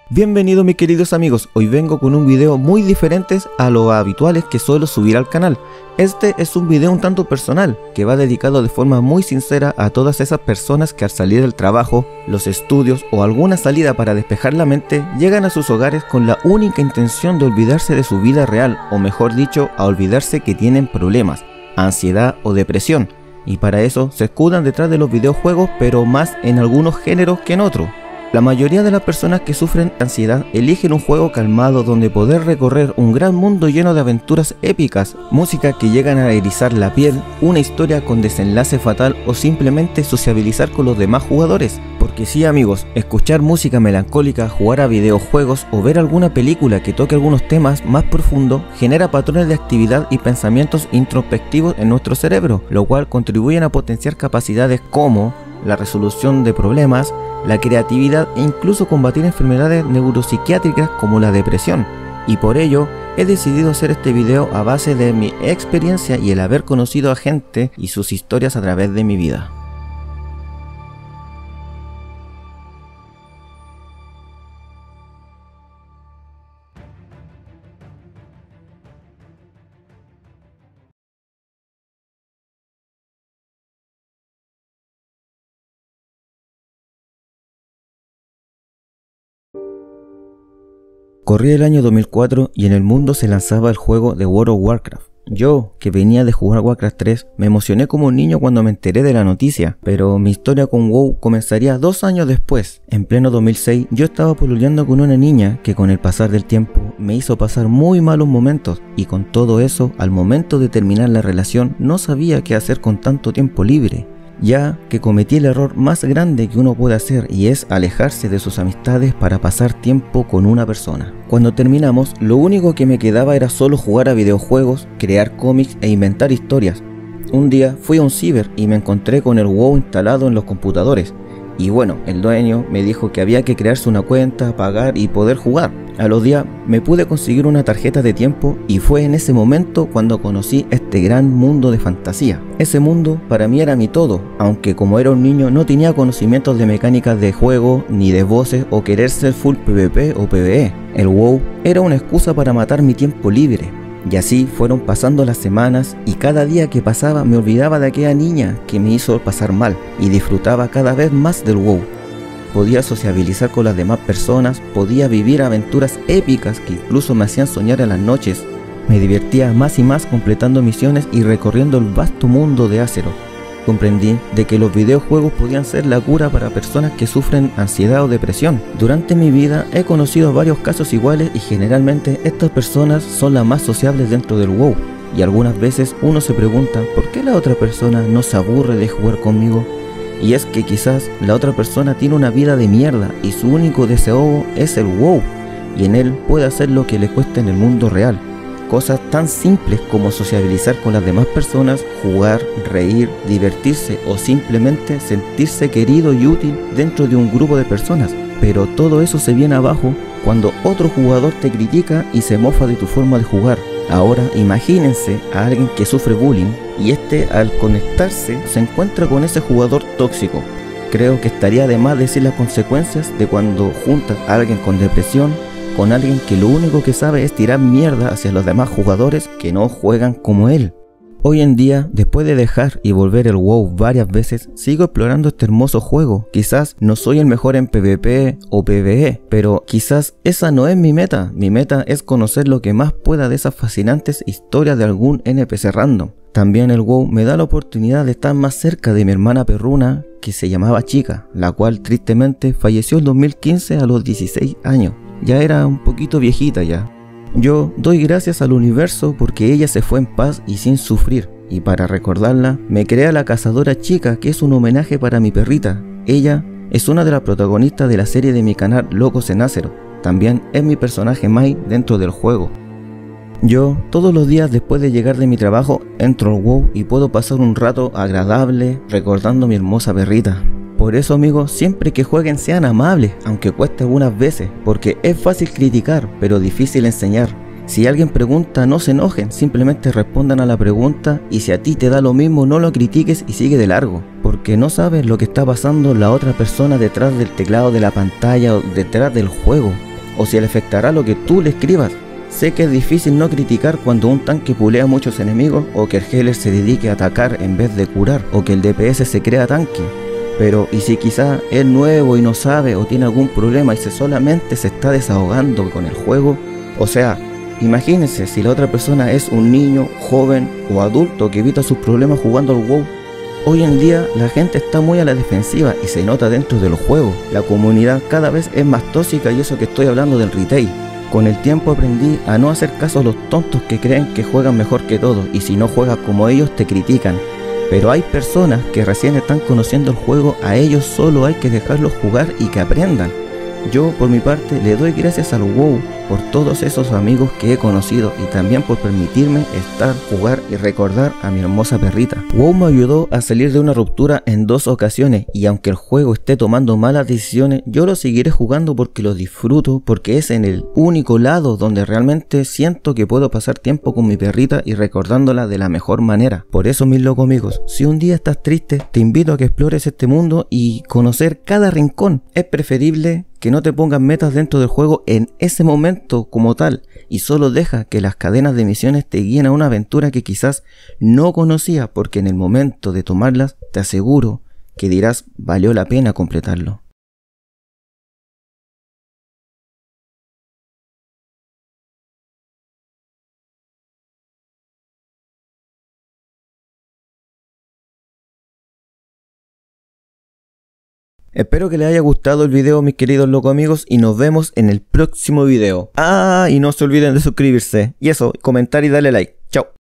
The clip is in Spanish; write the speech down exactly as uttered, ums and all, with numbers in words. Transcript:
Bienvenidos mis queridos amigos, hoy vengo con un video muy diferente a los habituales que suelo subir al canal. Este es un video un tanto personal, que va dedicado de forma muy sincera a todas esas personas que al salir del trabajo, los estudios o alguna salida para despejar la mente, llegan a sus hogares con la única intención de olvidarse de su vida real, o mejor dicho, a olvidarse que tienen problemas, ansiedad o depresión, y para eso se escudan detrás de los videojuegos, pero más en algunos géneros que en otros. La mayoría de las personas que sufren ansiedad eligen un juego calmado donde poder recorrer un gran mundo lleno de aventuras épicas, música que llegan a erizar la piel, una historia con desenlace fatal o simplemente sociabilizar con los demás jugadores. Porque sí amigos, escuchar música melancólica, jugar a videojuegos o ver alguna película que toque algunos temas más profundos genera patrones de actividad y pensamientos introspectivos en nuestro cerebro, lo cual contribuyen a potenciar capacidades como la resolución de problemas, la creatividad e incluso combatir enfermedades neuropsiquiátricas como la depresión. Y por ello he decidido hacer este video a base de mi experiencia y el haber conocido a gente y sus historias a través de mi vida. Corría el año dos mil cuatro y en el mundo se lanzaba el juego de World of Warcraft. Yo, que venía de jugar Warcraft tres, me emocioné como un niño cuando me enteré de la noticia, pero mi historia con WoW comenzaría dos años después. En pleno dos mil seis, yo estaba pololeando con una niña que con el pasar del tiempo me hizo pasar muy malos momentos, y con todo eso, al momento de terminar la relación, no sabía qué hacer con tanto tiempo libre, ya que cometí el error más grande que uno puede hacer, y es alejarse de sus amistades para pasar tiempo con una persona. Cuando terminamos, lo único que me quedaba era solo jugar a videojuegos, crear cómics e inventar historias. Un día fui a un ciber y me encontré con el WoW instalado en los computadores, y bueno, el dueño me dijo que había que crearse una cuenta, pagar y poder jugar. A los días me pude conseguir una tarjeta de tiempo y fue en ese momento cuando conocí este gran mundo de fantasía. Ese mundo para mí era mi todo, aunque como era un niño no tenía conocimientos de mecánicas de juego, ni de voces o querer ser full PvP o PvE. El WoW era una excusa para matar mi tiempo libre. Y así fueron pasando las semanas y cada día que pasaba me olvidaba de aquella niña que me hizo pasar mal y disfrutaba cada vez más del WoW. Podía sociabilizar con las demás personas, podía vivir aventuras épicas que incluso me hacían soñar en las noches. Me divertía más y más completando misiones y recorriendo el vasto mundo de Azeroth. Comprendí de que los videojuegos podían ser la cura para personas que sufren ansiedad o depresión. Durante mi vida he conocido varios casos iguales y generalmente estas personas son las más sociables dentro del WoW. Y algunas veces uno se pregunta ¿por qué la otra persona no se aburre de jugar conmigo? Y es que quizás la otra persona tiene una vida de mierda y su único deseogo es el WoW, y en él puede hacer lo que le cuesta en el mundo real. Cosas tan simples como sociabilizar con las demás personas, jugar, reír, divertirse o simplemente sentirse querido y útil dentro de un grupo de personas. Pero todo eso se viene abajo cuando otro jugador te critica y se mofa de tu forma de jugar. Ahora imagínense a alguien que sufre bullying y este al conectarse se encuentra con ese jugador tóxico. Creo que estaría de más decir las consecuencias de cuando juntas a alguien con depresión con alguien que lo único que sabe es tirar mierda hacia los demás jugadores que no juegan como él. Hoy en día, después de dejar y volver el WoW varias veces, sigo explorando este hermoso juego. Quizás no soy el mejor en PvP o PvE, pero quizás esa no es mi meta. Mi meta es conocer lo que más pueda de esas fascinantes historias de algún N P C random. También el WoW me da la oportunidad de estar más cerca de mi hermana perruna, que se llamaba Chica, la cual tristemente falleció en dos mil quince a los dieciséis años. Ya era un poquito viejita ya. Yo doy gracias al universo porque ella se fue en paz y sin sufrir, y para recordarla me creé a la cazadora Chica, que es un homenaje para mi perrita. Ella es una de las protagonistas de la serie de mi canal Locos en Azeroth. También es mi personaje Mai dentro del juego. Yo todos los días después de llegar de mi trabajo entro al WoW y puedo pasar un rato agradable recordando a mi hermosa perrita. Por eso amigos, siempre que jueguen sean amables, aunque cueste algunas veces, porque es fácil criticar, pero difícil enseñar. Si alguien pregunta, no se enojen, simplemente respondan a la pregunta, y si a ti te da lo mismo, no lo critiques y sigue de largo, porque no sabes lo que está pasando la otra persona detrás del teclado de la pantalla o detrás del juego. o si le afectará lo que tú le escribas. Sé que es difícil no criticar cuando un tanque pulea a muchos enemigos, o que el healer se dedique a atacar en vez de curar, o que el D P S se crea tanque. Pero, ¿y si quizá es nuevo y no sabe o tiene algún problema y se solamente se está desahogando con el juego? O sea, imagínense si la otra persona es un niño, joven o adulto que evita sus problemas jugando al WoW. Hoy en día la gente está muy a la defensiva y se nota dentro de los juegos. La comunidad cada vez es más tóxica, y eso que estoy hablando del retail. Con el tiempo aprendí a no hacer caso a los tontos que creen que juegan mejor que todos, y si no juegas como ellos te critican. Pero hay personas que recién están conociendo el juego, a ellos solo hay que dejarlos jugar y que aprendan. Yo por mi parte le doy gracias al WoW por todos esos amigos que he conocido, y también por permitirme estar, jugar y recordar a mi hermosa perrita. WoW me ayudó a salir de una ruptura en dos ocasiones, y aunque el juego esté tomando malas decisiones, yo lo seguiré jugando porque lo disfruto, porque es en el único lado donde realmente siento que puedo pasar tiempo con mi perrita y recordándola de la mejor manera. Por eso, mis locos amigos, si un día estás triste, te invito a que explores este mundo y conocer cada rincón. Es preferible que no te pongas metas dentro del juego en ese momento como tal, y solo deja que las cadenas de misiones te guíen a una aventura que quizás no conocías, porque en el momento de tomarlas te aseguro que dirás valió la pena completarlo. Espero que les haya gustado el video, mis queridos locos amigos, y nos vemos en el próximo video. Ah, y no se olviden de suscribirse. Y eso, comentar y darle like. Chao.